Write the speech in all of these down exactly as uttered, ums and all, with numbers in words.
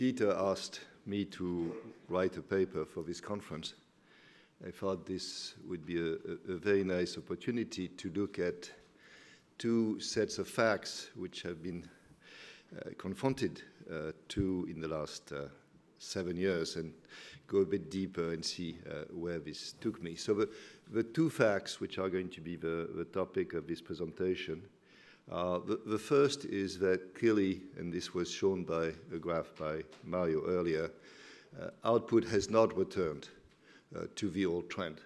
Peter asked me to write a paper for this conference, I thought this would be a, a, a very nice opportunity to look at two sets of facts which have been uh, confronted uh, to in the last uh, seven years and go a bit deeper and see uh, where this took me. So the, the two facts which are going to be the, the topic of this presentation, uh, the, the first is that clearly, and this was shown by a graph by Mario earlier, uh, output has not returned uh, to the old trend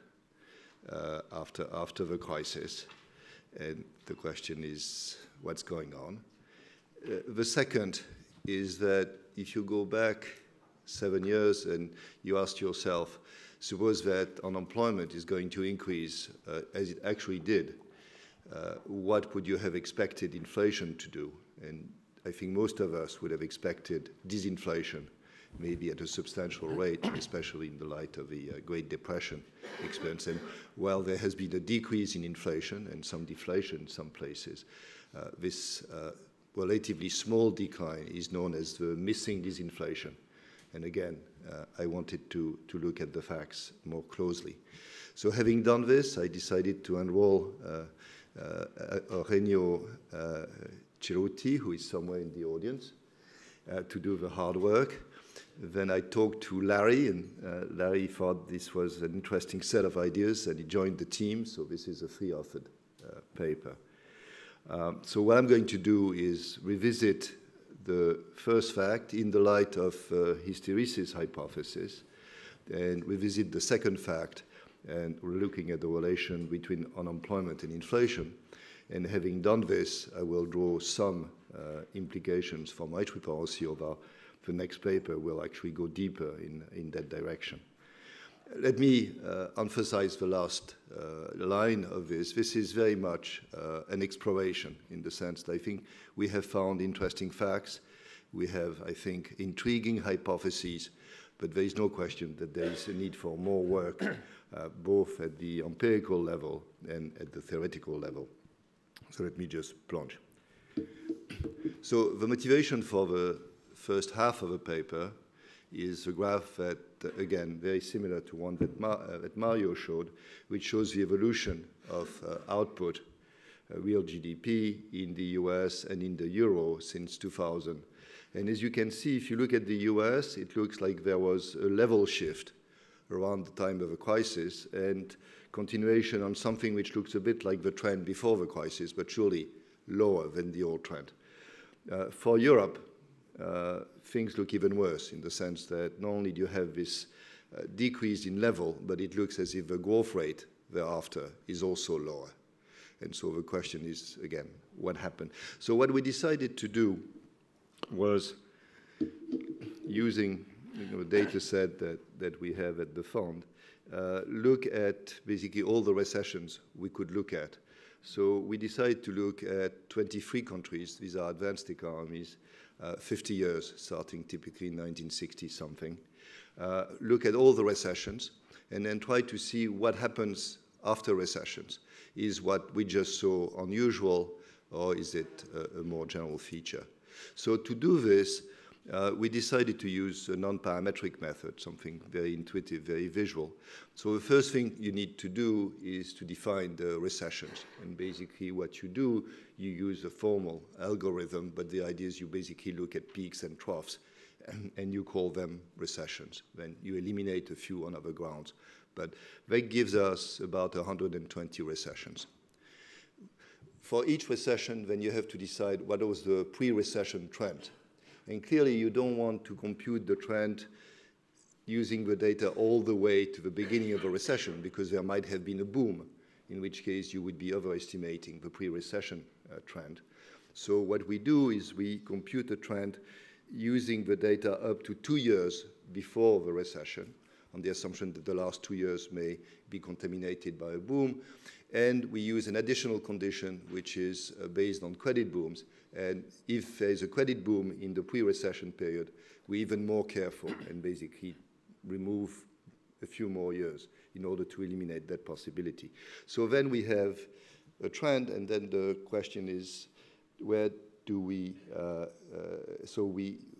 uh, after, after the crisis. And the question is, what's going on? Uh, the second is that if you go back seven years and you ask yourself, suppose that unemployment is going to increase uh, as it actually did, uh, what would you have expected inflation to do? And I think most of us would have expected disinflation, maybe at a substantial rate, especially in the light of the uh, Great Depression experience. And while there has been a decrease in inflation and some deflation in some places, uh, this uh, relatively small decline is known as the missing disinflation. And again, uh, I wanted to, to look at the facts more closely. So having done this, I decided to enroll uh, uh, Eugenio uh, Ceruti, who is somewhere in the audience, uh, to do the hard work. Then I talked to Larry, and uh, Larry thought this was an interesting set of ideas, and he joined the team, so this is a free-authored uh, paper. Um, so what I'm going to do is revisit the first fact in the light of uh, hysteresis hypothesis, and revisit the second fact, and we're looking at the relation between unemployment and inflation. And having done this, I will draw some uh, implications for my triple-policy of our the next paper will actually go deeper in, in that direction. Let me uh, emphasize the last uh, line of this. This is very much uh, an exploration in the sense that I think we have found interesting facts. We have, I think, intriguing hypotheses, but there is no question that there is a need for more work, uh, both at the empirical level and at the theoretical level. So let me just plunge. So the motivation for the first half of the paper is a graph that, again, very similar to one that, Ma uh, that Mario showed, which shows the evolution of uh, output, uh, real G D P in the U S and in the euro since two thousand. And as you can see, if you look at the U S, it looks like there was a level shift around the time of the crisis and continuation on something which looks a bit like the trend before the crisis, but surely lower than the old trend. Uh, for Europe, Uh, things look even worse in the sense that not only do you have this uh, decrease in level, but it looks as if the growth rate thereafter is also lower. And so the question is, again, what happened? So what we decided to do was, using you know, a data set that, that we have at the fund, uh, look at basically all the recessions we could look at. So we decided to look at twenty-three countries. These are advanced economies, Uh, fifty years, starting typically in nineteen sixty something, uh, look at all the recessions, and then try to see what happens after recessions. Is what we just saw unusual, or is it a, a more general feature? So to do this, uh, we decided to use a non-parametric method, something very intuitive, very visual. So the first thing you need to do is to define the recessions. And basically what you do, you use a formal algorithm, but the idea is you basically look at peaks and troughs, and, and you call them recessions. Then you eliminate a few on other grounds. But that gives us about one hundred twenty recessions. For each recession, then you have to decide what was the pre-recession trend. And clearly, you don't want to compute the trend using the data all the way to the beginning of a recession, because there might have been a boom, in which case you would be overestimating the pre-recession uh, trend. So what we do is we compute the trend using the data up to two years before the recession, on the assumption that the last two years may be contaminated by a boom. And we use an additional condition, which is uh, based on credit booms. And if there is a credit boom in the pre-recession period, we're even more careful and basically remove a few more years in order to eliminate that possibility. So then we have a trend, and then the question is, where do we, uh, uh, so we,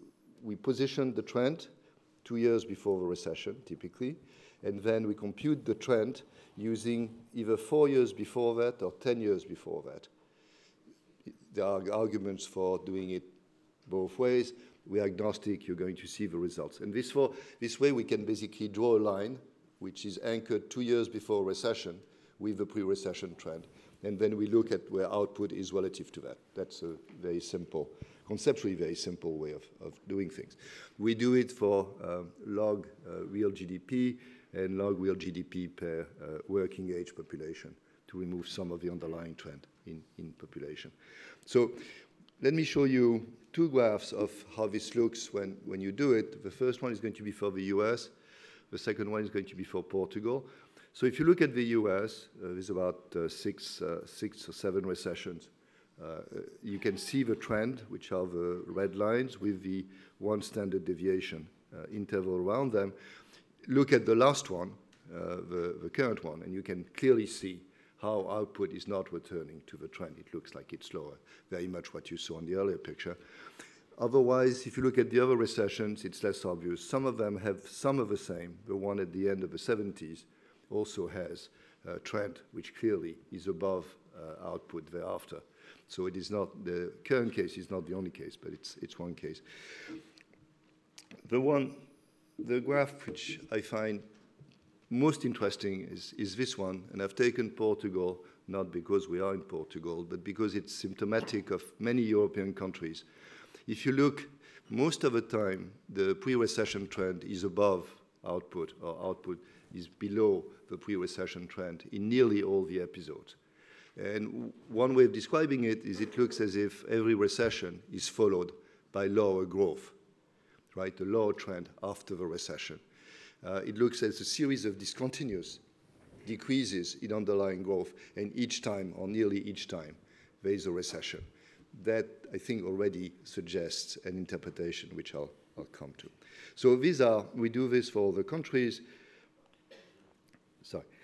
we position the trend two years before the recession, typically, and then we compute the trend using either four years before that or ten years before that. There are arguments for doing it both ways. We are agnostic, you're going to see the results. And this, for, this way we can basically draw a line which is anchored two years before recession with the pre-recession trend. And then we look at where output is relative to that. That's a very simple, conceptually very simple way of, of doing things. We do it for uh, log uh, real G D P and log real G D P per uh, working age population to remove some of the underlying trend in, in population. So let me show you two graphs of how this looks when, when you do it. The first one is going to be for the U S. The second one is going to be for Portugal. So if you look at the U S, uh, there's about uh, six, uh, six or seven recessions. Uh, you can see the trend, which are the red lines with the one standard deviation uh, interval around them. Look at the last one, uh, the, the current one, and you can clearly see how output is not returning to the trend. It looks like it's lower, very much what you saw in the earlier picture. Otherwise, if you look at the other recessions, it's less obvious. Some of them have some of the same. The one at the end of the seventies also has a trend which clearly is above uh, output thereafter. So it is not, the current case is not the only case, but it's, it's one case. The one, the graph which I find most interesting is, is this one, and I've taken Portugal, not because we are in Portugal, but because it's symptomatic of many European countries. If you look, most of the time, the pre-recession trend is above output, or output is below the pre-recession trend in nearly all the episodes. And one way of describing it is it looks as if every recession is followed by lower growth, right? A lower trend after the recession. Uh, it looks as a series of discontinuous decreases in underlying growth, and each time, or nearly each time, there is a recession. That, I think, already suggests an interpretation, which I'll, I'll come to. So these are, we do this for all the countries. Sorry.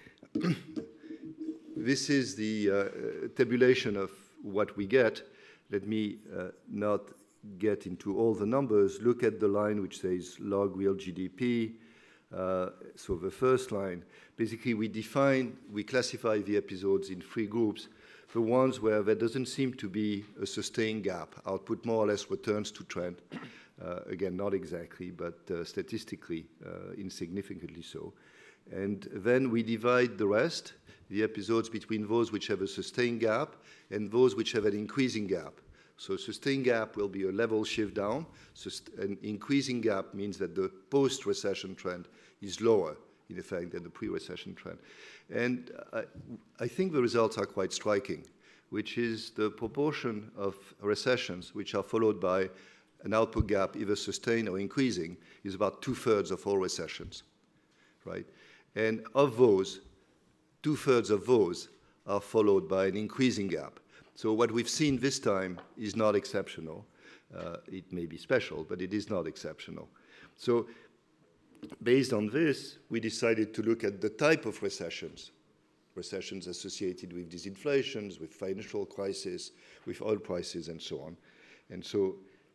This is the uh, tabulation of what we get. Let me uh, not get into all the numbers. Look at the line which says log real G D P. Uh, so the first line, basically we define, we classify the episodes in three groups. The ones where there doesn't seem to be a sustained gap, output more or less returns to trend. Uh, again, not exactly, but uh, statistically uh, insignificantly so. And then we divide the rest, the episodes, between those which have a sustained gap and those which have an increasing gap. So sustained gap will be a level shift down. Sust an increasing gap means that the post-recession trend is lower, in effect, than the pre-recession trend. And I, I think the results are quite striking, which is the proportion of recessions which are followed by an output gap, either sustained or increasing, is about two-thirds of all recessions, right? And of those, two-thirds of those are followed by an increasing gap. So what we've seen this time is not exceptional. Uh, it may be special, but it is not exceptional. So based on this, we decided to look at the type of recessions, recessions associated with disinflations, with financial crisis, with oil prices, and so on. And so,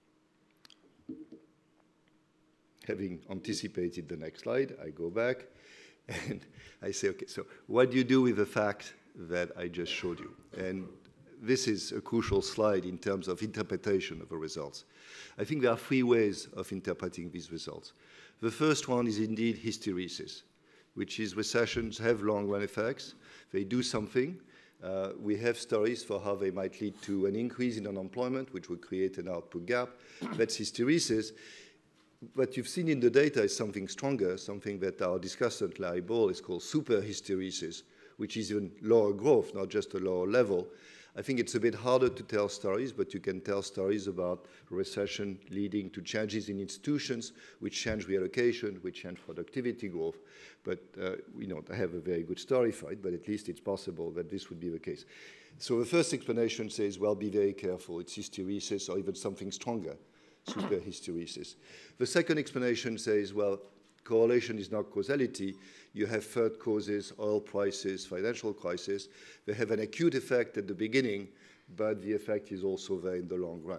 having anticipated the next slide, I go back and I say, okay, so what do you do with the fact that I just showed you? And this is a crucial slide in terms of interpretation of the results. I think there are three ways of interpreting these results. The first one is indeed hysteresis, which is recessions have long-run effects. They do something. Uh, we have stories for how they might lead to an increase in unemployment, which would create an output gap. That's hysteresis. What you've seen in the data is something stronger, something that our discussant, Larry Ball, is called superhysteresis, which is even lower growth, not just a lower level. I think it's a bit harder to tell stories, but you can tell stories about recession leading to changes in institutions, which change reallocation, which change productivity growth. But uh, we don't have a very good story for it, but at least it's possible that this would be the case. So the first explanation says, well, be very careful. It's hysteresis or even something stronger, superhysteresis. The second explanation says, well, correlation is not causality. You have third causes, oil prices, financial crisis. They have an acute effect at the beginning, but the effect is also there in the long run.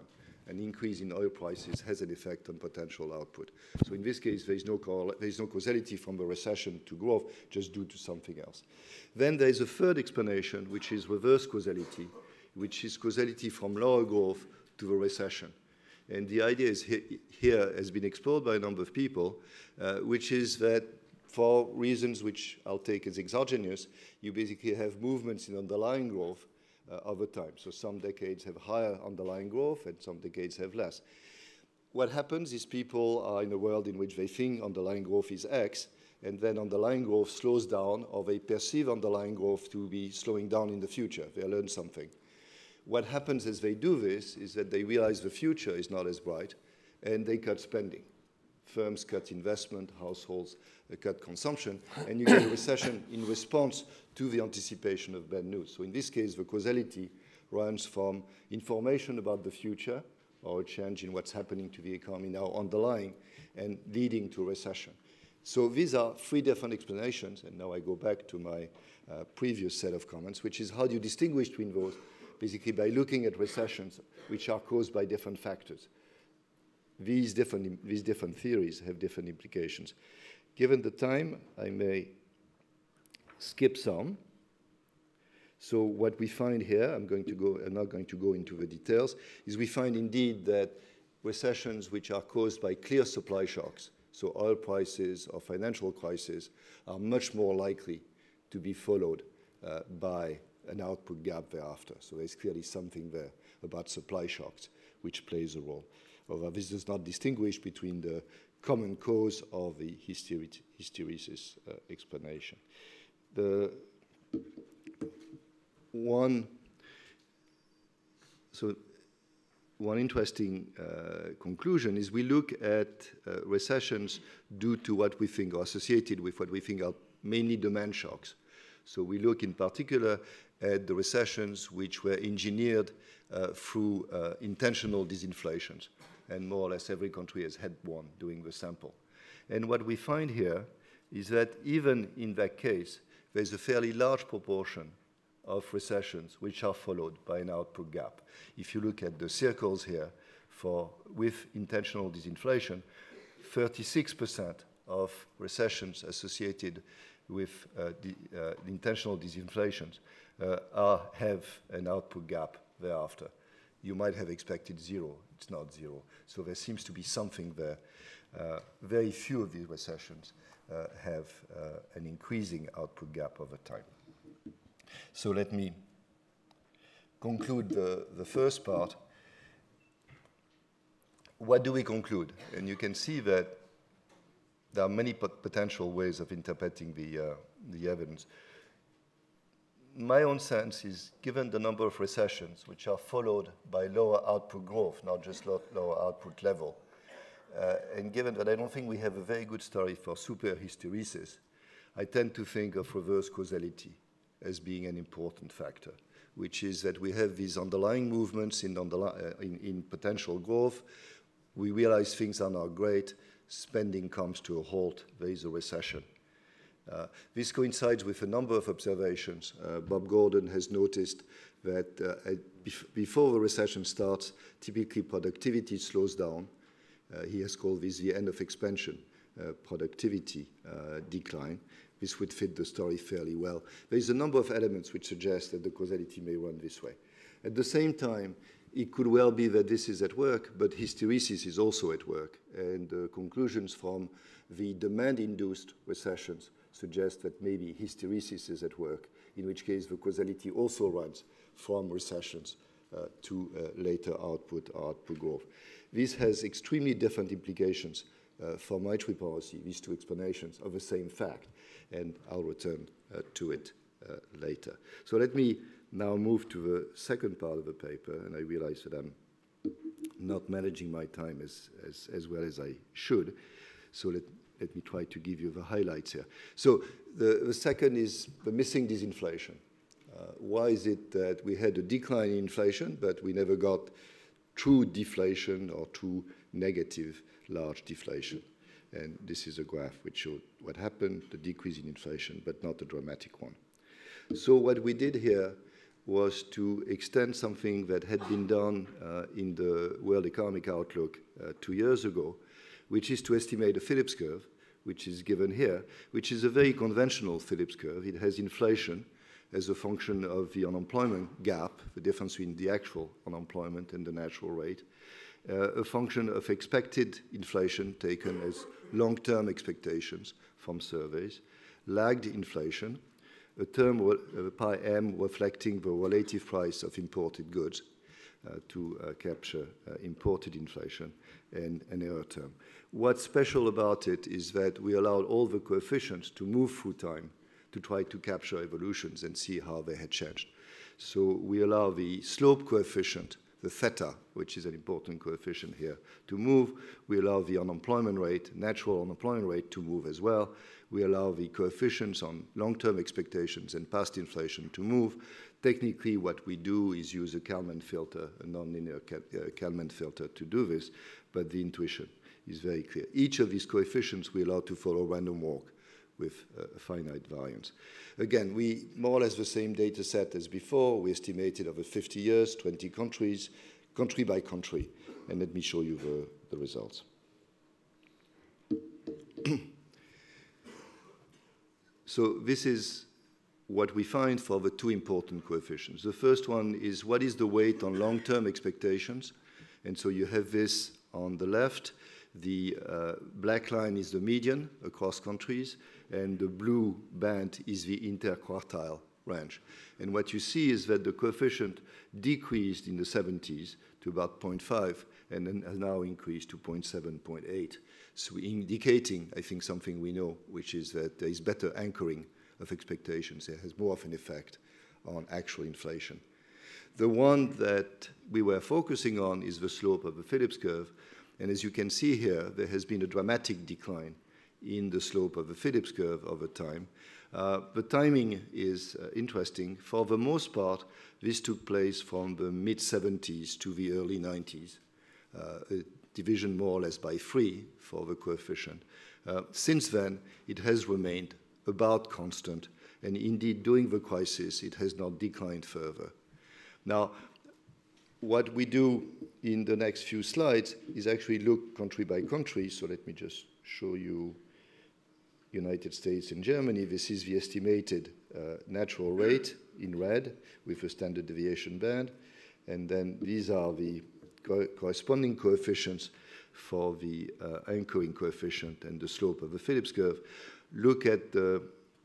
an increase in oil prices has an effect on potential output. So in this case, there is no, there is no causality from the recession to growth, just due to something else. Then there is a third explanation, which is reverse causality, which is causality from lower growth to the recession. And the idea is he here has been explored by a number of people, uh, which is that for reasons which I'll take as exogenous, you basically have movements in underlying growth uh, over time. So some decades have higher underlying growth and some decades have less. What happens is people are in a world in which they think underlying growth is X, and then underlying growth slows down, or they perceive underlying growth to be slowing down in the future. They learn something. What happens as they do this is that they realize the future is not as bright, and they cut spending. Firms cut investment, households uh, cut consumption, and you get a recession in response to the anticipation of bad news. So in this case, the causality runs from information about the future, or a change in what's happening to the economy now underlying, and leading to recession. So these are three different explanations, and now I go back to my uh, previous set of comments, which is how do you distinguish between those, basically by looking at recessions which are caused by different factors. These different, these different theories have different implications. Given the time, I may skip some. So what we find here, I'm going to go, I'm not going to go into the details, is we find indeed that recessions which are caused by clear supply shocks, so oil prices or financial crises, are much more likely to be followed uh, by an output gap thereafter. So there's clearly something there about supply shocks which plays a role. Although this does not distinguish between the common cause or the hysteri hysteresis uh, explanation. The one, so one interesting uh, conclusion is we look at uh, recessions due to what we think are associated with what we think are mainly demand shocks. So we look in particular at the recessions which were engineered uh, through uh, intentional disinflations. And more or less every country has had one doing the sample. And what we find here is that even in that case, there's a fairly large proportion of recessions which are followed by an output gap. If you look at the circles here for with intentional disinflation, thirty-six percent of recessions associated with uh, the, uh, the intentional disinflations uh, are, have an output gap thereafter. You might have expected zero. It's not zero. So there seems to be something there. Uh, very few of these recessions uh, have uh, an increasing output gap over time. So let me conclude the, the first part. What do we conclude? And you can see that there are many pot potential ways of interpreting the, uh, the evidence. My own sense is, given the number of recessions which are followed by lower output growth, not just lo lower output level, uh, and given that I don't think we have a very good story for superhysteresis, I tend to think of reverse causality as being an important factor, which is that we have these underlying movements in, underli uh, in, in potential growth. We realize things are not great, spending comes to a halt, there is a recession. Uh, this coincides with a number of observations. Uh, Bob Gordon has noticed that uh, bef before the recession starts, typically productivity slows down. Uh, he has called this the end of expansion, uh, productivity uh, decline. This would fit the story fairly well. There is a number of elements which suggest that the causality may run this way. At the same time, it could well be that this is at work, but hysteresis is also at work. And the conclusions from the demand-induced recessions suggest that maybe hysteresis is at work, in which case the causality also runs from recessions uh, to uh, later output or output growth. This has extremely different implications uh, for monetary policy, these two explanations of the same fact, and I'll return uh, to it uh, later. So let me now move to the second part of the paper, and I realize that I'm not managing my time as, as, as well as I should, so let Let me try to give you the highlights here. So the, the second is the missing disinflation. Uh, why is it that we had a decline in inflation, but we never got true deflation or true negative large deflation? And this is a graph which showed what happened, the decrease in inflation, but not a dramatic one. So what we did here was to extend something that had been done uh, in the World Economic Outlook uh, two years ago, which is to estimate a Phillips curve, which is given here, which is a very conventional Phillips curve. It has inflation as a function of the unemployment gap, the difference between the actual unemployment and the natural rate, uh, a function of expected inflation taken as long-term expectations from surveys, lagged inflation, a term, uh, pi m, reflecting the relative price of imported goods uh, to uh, capture uh, imported inflation, and an error term. What's special about it is that we allowed all the coefficients to move through time to try to capture evolutions and see how they had changed. So we allow the slope coefficient, the theta, which is an important coefficient here, to move. We allow the unemployment rate, natural unemployment rate, to move as well. We allow the coefficients on long-term expectations and past inflation to move. Technically, what we do is use a Kalman filter, a nonlinear uh, Kalman filter to do this, but the intuition is very clear. Each of these coefficients we allow to follow random walk with a finite variance. Again, we more or less the same data set as before. We estimated over fifty years, twenty countries, country by country. And let me show you the, the results. So this is what we find for the two important coefficients. The first one is what is the weight on long-term expectations. And so you have this on the left. The uh, black line is the median across countries, and the blue band is the interquartile range. And what you see is that the coefficient decreased in the seventies to about zero point five, and then has now increased to zero point seven, zero point eight. So indicating, I think, something we know, which is that there is better anchoring of expectations. It has more of an effect on actual inflation. The one that we were focusing on is the slope of the Phillips curve. And as you can see here, there has been a dramatic decline in the slope of the Phillips curve over time. Uh, the timing is uh, interesting. For the most part, this took place from the mid seventies to the early nineties, uh, a division more or less by three for the coefficient. Uh, since then, it has remained about constant, and indeed, during the crisis, it has not declined further. Now, what we do in the next few slides is actually look country by country. So let me just show you United States and Germany. This is the estimated uh, natural rate in red with a standard deviation band. And then these are the co corresponding coefficients for the uh, anchoring coefficient and the slope of the Phillips curve. Look at the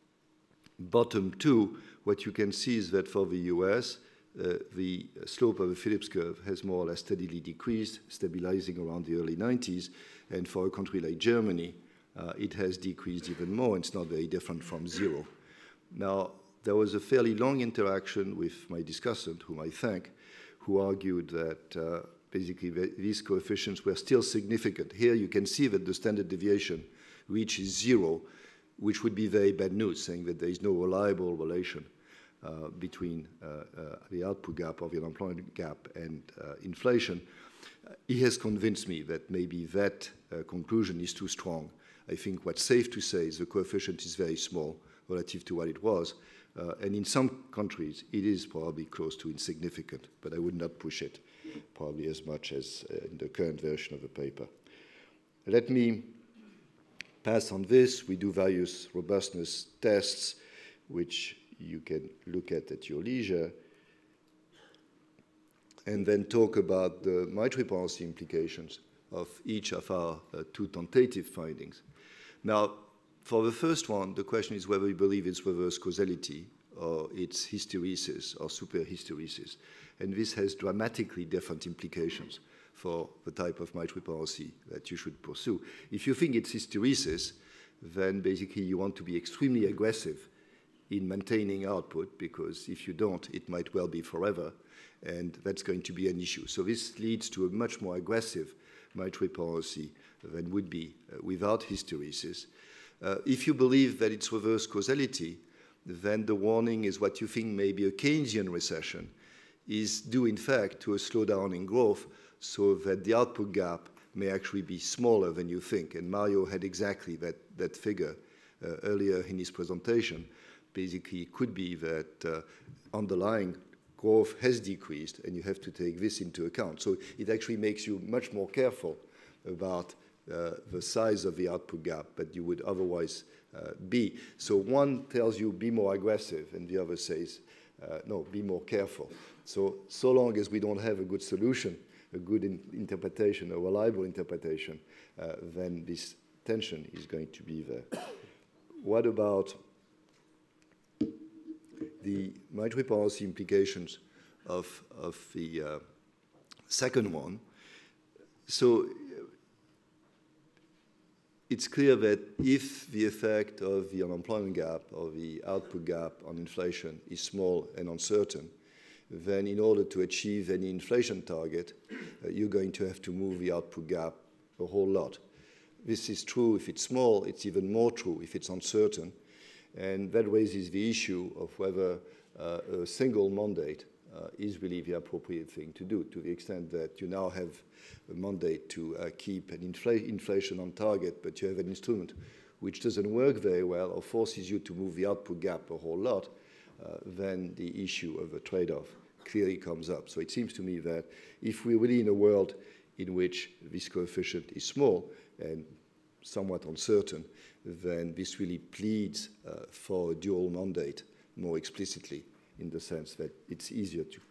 bottom two. What you can see is that for the U S, Uh, the slope of the Phillips curve has more or less steadily decreased, stabilizing around the early nineties. And for a country like Germany, uh, it has decreased even more. It's not very different from zero. Now, there was a fairly long interaction with my discussant, whom I thank, who argued that uh, basically the, these coefficients were still significant. Here you can see that the standard deviation reaches zero, which would be very bad news, saying that there is no reliable relation Uh, between uh, uh, the output gap or the unemployment gap and uh, inflation. Uh, he has convinced me that maybe that uh, conclusion is too strong. I think what's safe to say is the coefficient is very small relative to what it was. Uh, and in some countries, it is probably close to insignificant, but I would not push it probably as much as uh, in the current version of the paper. Let me pass on this. We do various robustness tests, which you can look at at your leisure, and then talk about the monetary policy implications of each of our uh, two tentative findings. Now, for the first one, the question is whether we believe it's reverse causality or it's hysteresis or superhysteresis. And this has dramatically different implications for the type of monetary policy that you should pursue. If you think it's hysteresis, then basically you want to be extremely aggressive in maintaining output, because if you don't, it might well be forever, and that's going to be an issue. So this leads to a much more aggressive monetary policy than would be uh, without hysteresis. Uh, if you believe that it's reverse causality, then the warning is what you think may be a Keynesian recession is due, in fact, to a slowdown in growth, so that the output gap may actually be smaller than you think. And Mario had exactly that, that figure uh, earlier in his presentation. Basically, it could be that uh, underlying growth has decreased, and you have to take this into account. So it actually makes you much more careful about uh, the size of the output gap that you would otherwise uh, be. So one tells you be more aggressive, and the other says, uh, no, be more careful. So, so long as we don't have a good solution, a good in interpretation, a reliable interpretation, uh, then this tension is going to be there. What about the monetary policy implications of, of the uh, second one? So it's clear that if the effect of the unemployment gap or the output gap on inflation is small and uncertain, then in order to achieve any inflation target, uh, you're going to have to move the output gap a whole lot. This is true if it's small. It's even more true if it's uncertain. And that raises the issue of whether uh, a single mandate uh, is really the appropriate thing to do, to the extent that you now have a mandate to uh, keep an infl inflation on target, but you have an instrument which doesn't work very well or forces you to move the output gap a whole lot, uh, then the issue of a trade-off clearly comes up. So it seems to me that if we're really in a world in which this coefficient is small and somewhat uncertain, then this really pleads uh, for a dual mandate more explicitly, in the sense that it's easier to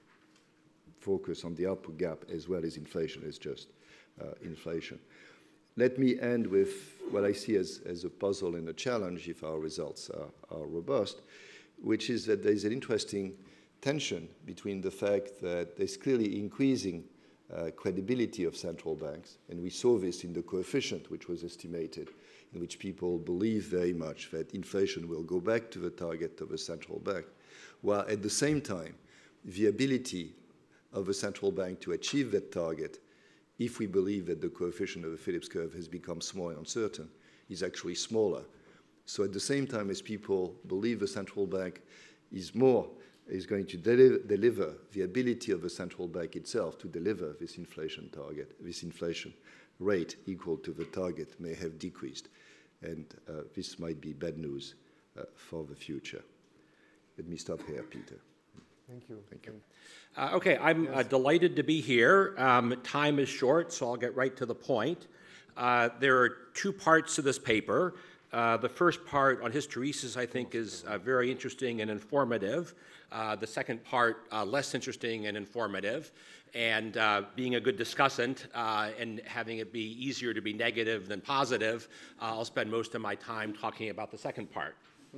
focus on the output gap as well as inflation as just uh, inflation. Let me end with what I see as, as a puzzle and a challenge if our results are, are robust, which is that there's an interesting tension between the fact that there's clearly increasing uh, credibility of central banks, and we saw this in the coefficient which was estimated, in which people believe very much that inflation will go back to the target of a central bank, while at the same time, the ability of a central bank to achieve that target, if we believe that the coefficient of the Phillips curve has become small and uncertain, is actually smaller. So at the same time as people believe the central bank is more, is going to deli deliver, the ability of the central bank itself to deliver this inflation target, this inflation rate equal to the target may have decreased. And uh, this might be bad news uh, for the future. Let me stop here, Peter. Thank you. Thank you. Uh, okay, I'm yes. uh, delighted to be here. Um, time is short, so I'll get right to the point. Uh, there are two parts to this paper. Uh, the first part on hysteresis, I think, is uh, very interesting and informative. Uh, the second part, uh, less interesting and informative. And uh, being a good discussant uh, and having it be easier to be negative than positive, uh, I'll spend most of my time talking about the second part.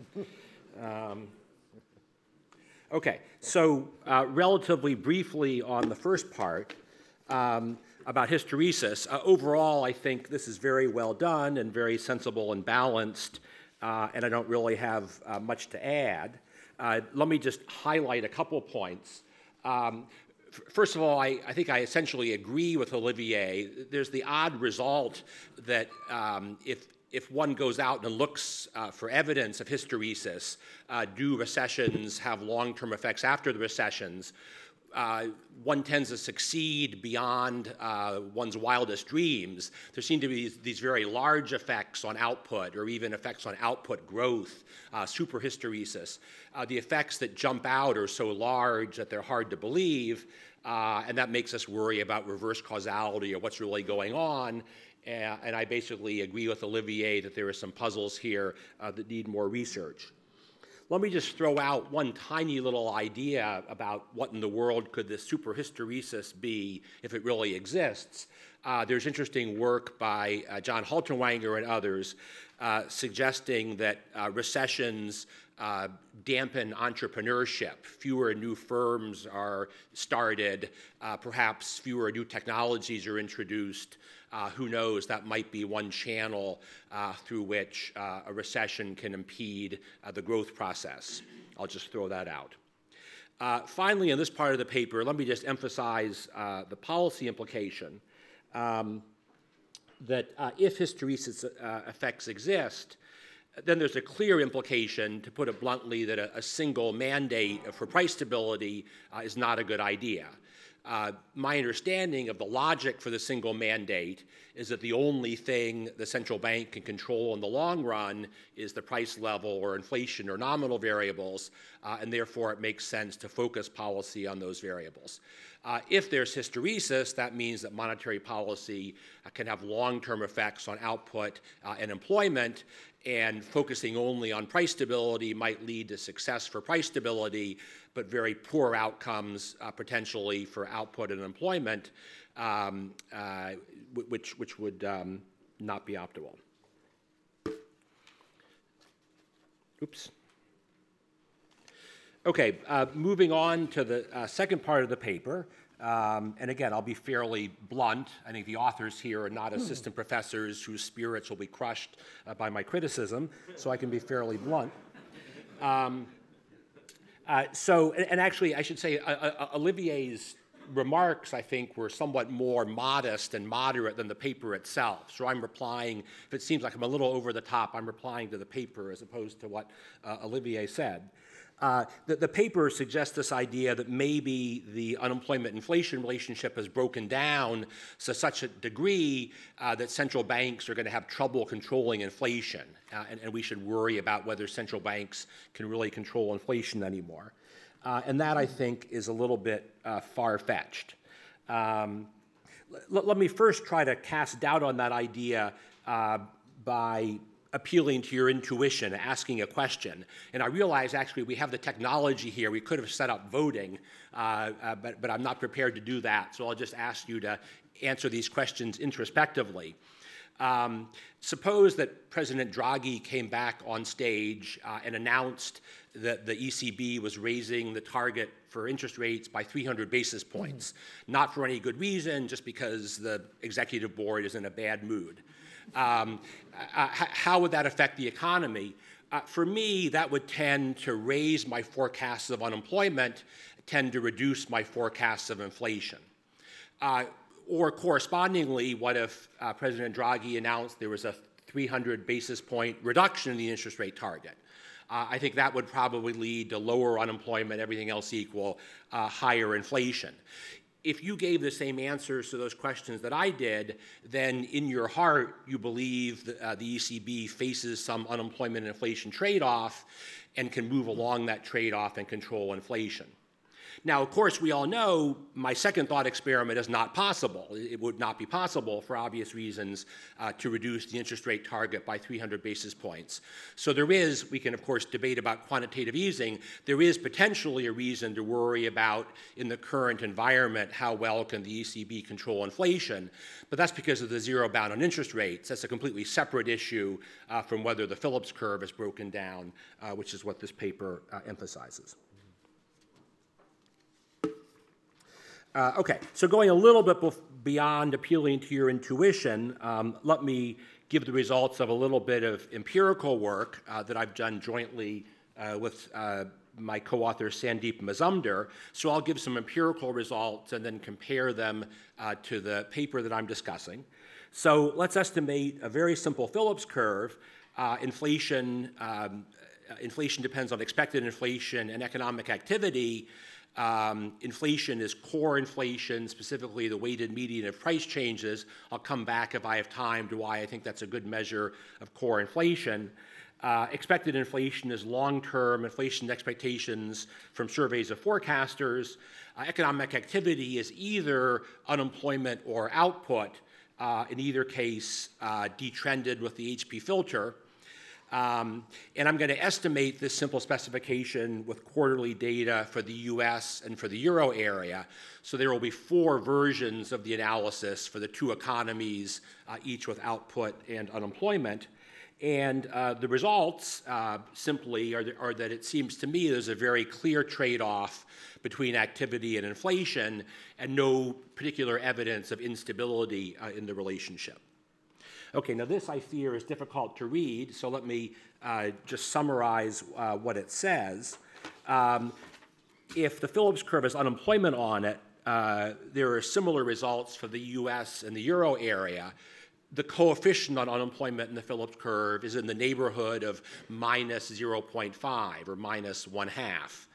Um, okay, so uh, relatively briefly on the first part, um, about hysteresis. Uh, overall, I think this is very well done and very sensible and balanced, uh, and I don't really have uh, much to add. Uh, let me just highlight a couple of points. Um, First of all, I, I think I essentially agree with Olivier. There's the odd result that um, if, if one goes out and looks uh, for evidence of hysteresis, uh, do recessions have long-term effects after the recessions, uh, one tends to succeed beyond uh, one's wildest dreams. There seem to be these, these very large effects on output, or even effects on output growth, uh, superhysteresis. Uh, the effects that jump out are so large that they're hard to believe, uh, and that makes us worry about reverse causality or what's really going on. Uh, and I basically agree with Olivier that there are some puzzles here uh, that need more research. Let me just throw out one tiny little idea about what in the world could this superhysteresis be if it really exists. Uh, there's interesting work by uh, John Halterwanger and others uh, suggesting that uh, recessions uh, dampen entrepreneurship. Fewer new firms are started, uh, perhaps fewer new technologies are introduced. Uh, who knows, that might be one channel uh, through which uh, a recession can impede uh, the growth process. I'll just throw that out. Uh, finally, in this part of the paper, let me just emphasize uh, the policy implication um, that uh, if hysteresis uh, effects exist, then there's a clear implication, to put it bluntly, that a, a single mandate for price stability uh, is not a good idea. Uh, my understanding of the logic for the single mandate is that the only thing the central bank can control in the long run is the price level or inflation or nominal variables, uh, and therefore it makes sense to focus policy on those variables. Uh, if there's hysteresis, that means that monetary policy uh, can have long-term effects on output uh, and employment, and focusing only on price stability might lead to success for price stability, but very poor outcomes uh, potentially for output and employment, um, uh, which, which would um, not be optimal. Oops. Okay, uh, moving on to the uh, second part of the paper. Um, and again, I'll be fairly blunt. I think the authors here are not assistant professors whose spirits will be crushed uh, by my criticism, so I can be fairly blunt. Um, uh, so, and, and actually, I should say, uh, uh, Olivier's remarks, I think, were somewhat more modest and moderate than the paper itself. So I'm replying, if it seems like I'm a little over the top, I'm replying to the paper as opposed to what uh, Olivier said. Uh, the, the paper suggests this idea that maybe the unemployment-inflation relationship has broken down to such a degree uh, that central banks are going to have trouble controlling inflation, uh, and, and we should worry about whether central banks can really control inflation anymore. Uh, and that, I think, is a little bit uh, far-fetched. Um, let me first try to cast doubt on that idea uh, by appealing to your intuition, asking a question. And I realize, actually, we have the technology here. We could have set up voting, uh, uh, but, but I'm not prepared to do that. So I'll just ask you to answer these questions introspectively. Um, suppose that President Draghi came back on stage uh, and announced that the E C B was raising the target for interest rates by three hundred basis points, not for any good reason, just because the executive board is in a bad mood. Um, uh, how would that affect the economy? Uh, for me, that would tend to raise my forecasts of unemployment, tend to reduce my forecasts of inflation. Uh, or correspondingly, what if uh, President Draghi announced there was a three hundred basis point reduction in the interest rate target? Uh, I think that would probably lead to lower unemployment, everything else equal, uh, higher inflation. If you gave the same answers to those questions that I did, then in your heart you believe that uh, the E C B faces some unemployment and inflation trade-off and can move along that trade-off and control inflation. Now, of course, we all know my second thought experiment is not possible. It would not be possible, for obvious reasons, uh, to reduce the interest rate target by three hundred basis points. So there is, we can of course debate about quantitative easing, there is potentially a reason to worry about, in the current environment, how well can the E C B control inflation, but that's because of the zero bound on interest rates. That's a completely separate issue uh, from whether the Phillips curve is broken down, uh, which is what this paper uh, emphasizes. Uh, okay, so going a little bit beyond appealing to your intuition, um, let me give the results of a little bit of empirical work uh, that I've done jointly uh, with uh, my co-author Sandeep Mazumdar. So I'll give some empirical results and then compare them uh, to the paper that I'm discussing. So let's estimate a very simple Phillips curve. Uh, inflation, um, inflation depends on expected inflation and economic activity. Um, inflation is core inflation, specifically the weighted median of price changes. I'll come back if I have time to why I think that's a good measure of core inflation. Uh, expected inflation is long-term inflation expectations from surveys of forecasters. Uh, economic activity is either unemployment or output, uh, in either case uh, detrended with the H P filter. Um, and I'm going to estimate this simple specification with quarterly data for the U S and for the euro area. So there will be four versions of the analysis for the two economies, uh, each with output and unemployment. And uh, the results uh, simply are, are that it seems to me there's a very clear trade-off between activity and inflation and no particular evidence of instability uh, in the relationship. Okay, now this, I fear, is difficult to read, so let me uh, just summarize uh, what it says. Um, if the Phillips curve has unemployment on it, uh, there are similar results for the U S and the euro area. The coefficient on unemployment in the Phillips curve is in the neighborhood of minus zero point five or minus one half.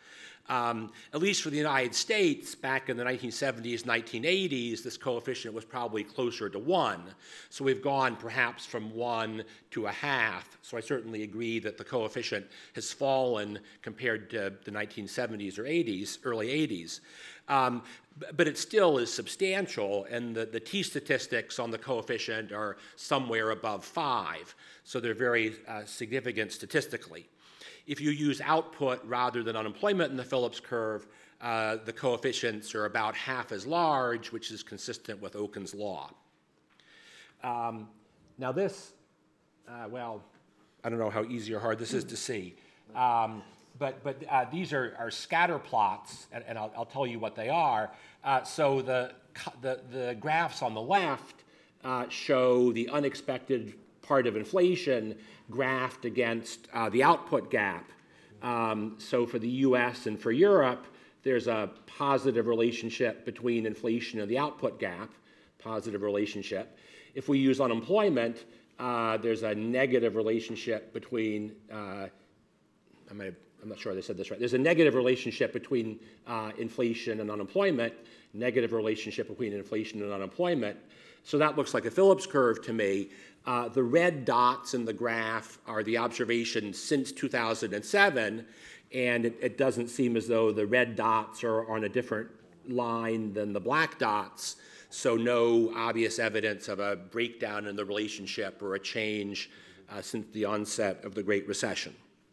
Um, at least for the United States, back in the nineteen seventies, nineteen eighties, this coefficient was probably closer to one. So we've gone perhaps from one to a half. So I certainly agree that the coefficient has fallen compared to the nineteen seventies or eighties, early eighties. Um, but it still is substantial, and the, the t-statistics on the coefficient are somewhere above five. So they're very uh, significant statistically. If you use output rather than unemployment in the Phillips curve, uh, the coefficients are about half as large, which is consistent with Oken's law. Um, now this, uh, well, I don't know how easy or hard this is to see, um, but, but uh, these are, are scatter plots, and, and I'll, I'll tell you what they are. Uh, so the, the, the graphs on the left uh, show the unexpected part of inflation graphed against uh, the output gap. Um, so for the U S and for Europe, there's a positive relationship between inflation and the output gap, positive relationship. If we use unemployment, uh, there's a negative relationship between, uh, I might have, I'm not sure they said this right, there's a negative relationship between uh, inflation and unemployment, negative relationship between inflation and unemployment. So that looks like a Phillips curve to me. Uh, the red dots in the graph are the observations since two thousand seven, and it, it doesn't seem as though the red dots are on a different line than the black dots, so no obvious evidence of a breakdown in the relationship or a change uh, since the onset of the Great Recession.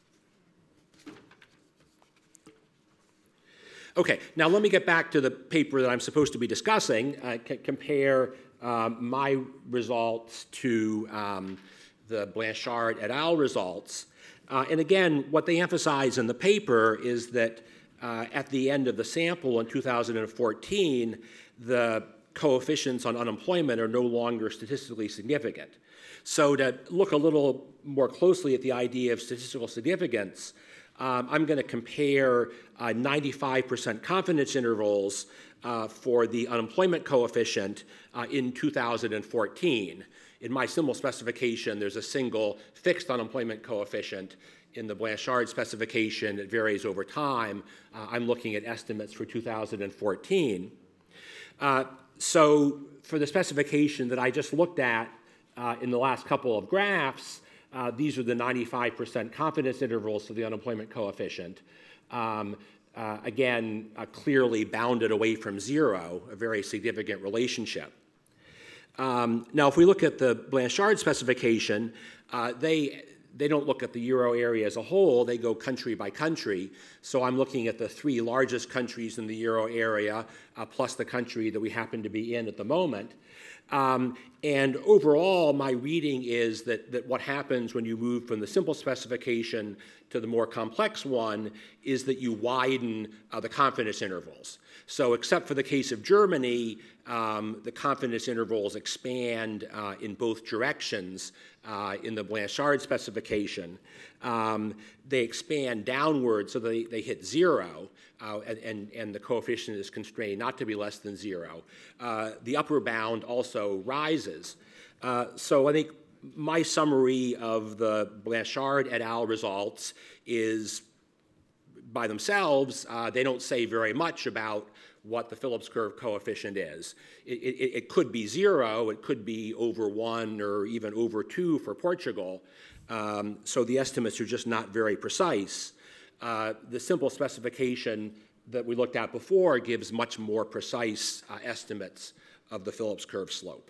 Okay, now let me get back to the paper that I'm supposed to be discussing, uh, compare um, my results to um, the Blanchard et al. Results. Uh, and again, what they emphasize in the paper is that uh, at the end of the sample in two thousand fourteen, the coefficients on unemployment are no longer statistically significant. So to look a little more closely at the idea of statistical significance, Um, I'm going to compare uh, ninety-five percent confidence intervals uh, for the unemployment coefficient uh, in two thousand fourteen. In my symbol specification, there's a single fixed unemployment coefficient. In the Blanchard specification, it varies over time. Uh, I'm looking at estimates for two thousand fourteen. Uh, so for the specification that I just looked at uh, in the last couple of graphs, Uh, these are the ninety-five percent confidence intervals for the unemployment coefficient. Um, uh, again, uh, clearly bounded away from zero, a very significant relationship. Um, now, if we look at the Blanchard specification, uh, they, they don't look at the euro area as a whole, they go country by country. So I'm looking at the three largest countries in the euro area, uh, plus the country that we happen to be in at the moment. Um, and overall, my reading is that, that what happens when you move from the simple specification to the more complex one is that you widen uh, the confidence intervals. So except for the case of Germany, um, the confidence intervals expand uh, in both directions uh, in the Blanchard specification. Um, they expand downward, so they, they hit zero, uh, and, and, and the coefficient is constrained not to be less than zero. Uh, the upper bound also rises. Uh, so I think my summary of the Blanchard et al. Results is, by themselves, uh, they don't say very much about what the Phillips curve coefficient is. It, it, it could be zero, it could be over one or even over two for Portugal. Um, so the estimates are just not very precise. Uh, the simple specification that we looked at before gives much more precise uh, estimates of the Phillips curve slope.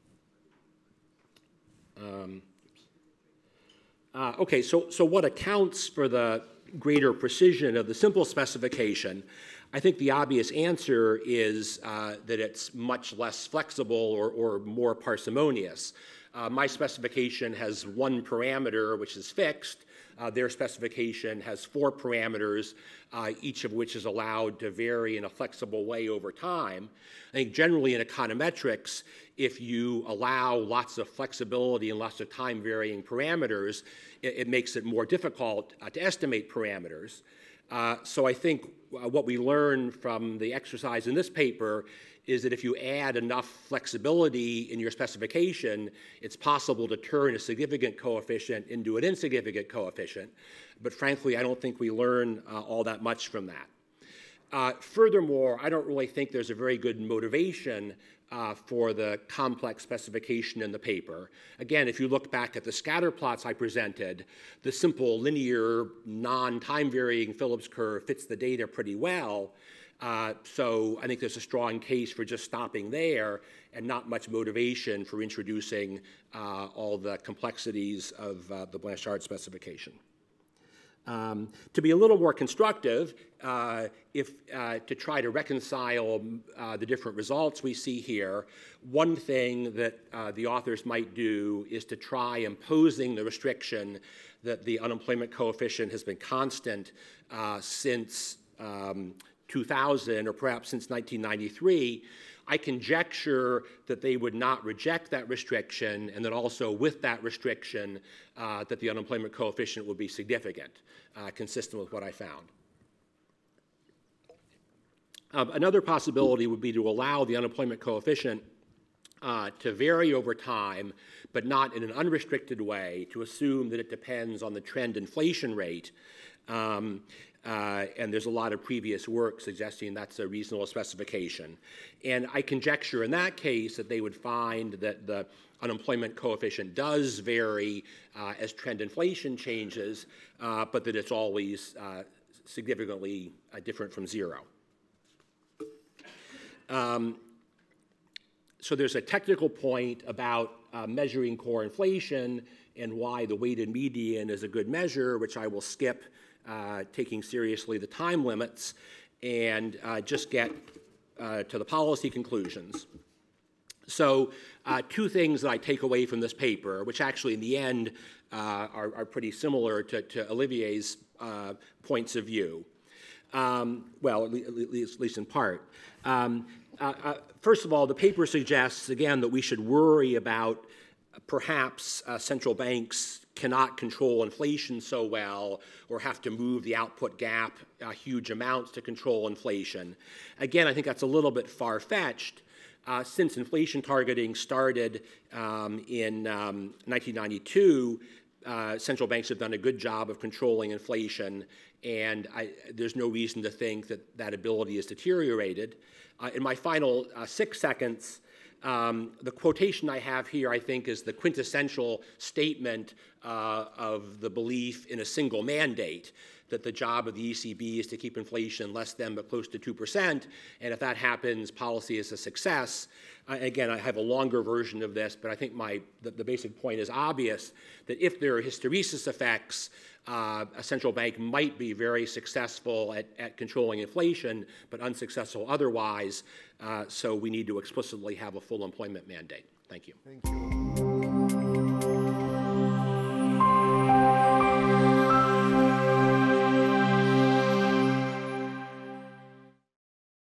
Um, uh, okay, so, so what accounts for the greater precision of the simple specification? I think the obvious answer is uh, that it's much less flexible or, or more parsimonious. Uh, my specification has one parameter, which is fixed. Uh, their specification has four parameters, uh, each of which is allowed to vary in a flexible way over time. I think generally in econometrics, if you allow lots of flexibility and lots of time-varying parameters, it, it makes it more difficult uh, to estimate parameters. Uh, so I think uh, what we learn from the exercise in this paper is that if you add enough flexibility in your specification, it's possible to turn a significant coefficient into an insignificant coefficient. But frankly, I don't think we learn uh, all that much from that. Uh, furthermore, I don't really think there's a very good motivation uh, for the complex specification in the paper. Again, if you look back at the scatter plots I presented, the simple linear, non-time varying Phillips curve fits the data pretty well. Uh, so I think there's a strong case for just stopping there and not much motivation for introducing uh, all the complexities of uh, the Blanchard specification. Um, to be a little more constructive, uh, if, uh, to try to reconcile uh, the different results we see here, one thing that uh, the authors might do is to try imposing the restriction that the unemployment coefficient has been constant uh, since um, two thousand, or perhaps since nineteen ninety-three. I conjecture that they would not reject that restriction, and that also with that restriction uh, that the unemployment coefficient would be significant, uh, consistent with what I found. Um, another possibility would be to allow the unemployment coefficient uh, to vary over time, but not in an unrestricted way, to assume that it depends on the trend inflation rate. Um, Uh, and there's a lot of previous work suggesting that's a reasonable specification. And I conjecture in that case that they would find that the unemployment coefficient does vary uh, as trend inflation changes, uh, but that it's always uh, significantly uh, different from zero. Um, so there's a technical point about uh, measuring core inflation and why the weighted median is a good measure, which I will skip, Uh, taking seriously the time limits, and uh, just get uh, to the policy conclusions. So uh, two things that I take away from this paper, which actually in the end uh, are, are pretty similar to, to Olivier's uh, points of view. Um, well, at least, at least in part. Um, uh, uh, first of all, the paper suggests, again, that we should worry about perhaps uh, central banks cannot control inflation so well, or have to move the output gap uh, huge amounts to control inflation. Again, I think that's a little bit far-fetched. Uh, since inflation targeting started um, in um, nineteen ninety-two, uh, central banks have done a good job of controlling inflation, and I, there's no reason to think that that ability is deteriorated. Uh, in my final uh, six seconds, Um, the quotation I have here, I think, is the quintessential statement uh, of the belief in a single mandate, that the job of the E C B is to keep inflation less than but close to two percent, and if that happens, policy is a success. Uh, again, I have a longer version of this, but I think my, the, the basic point is obvious, that if there are hysteresis effects, uh, a central bank might be very successful at, at controlling inflation, but unsuccessful otherwise, uh, so we need to explicitly have a full employment mandate. Thank you. Thank you.